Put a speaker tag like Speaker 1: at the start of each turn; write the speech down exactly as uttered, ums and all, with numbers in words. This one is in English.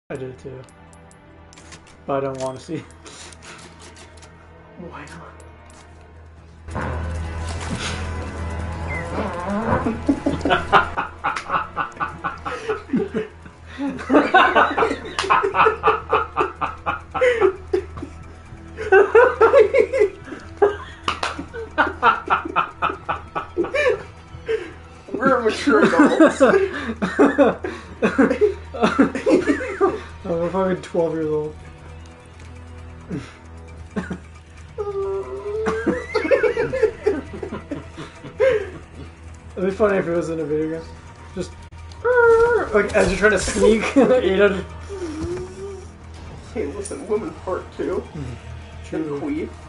Speaker 1: I did it too. But I don't want to see.
Speaker 2: Why not? We're mature adults.
Speaker 1: Oh, we're fucking twelve years old. It'd be funny if it was in a video game. Just like as you're trying to sneak eight hundred.
Speaker 2: Hey, listen, women fart too.
Speaker 1: True.
Speaker 2: And queef.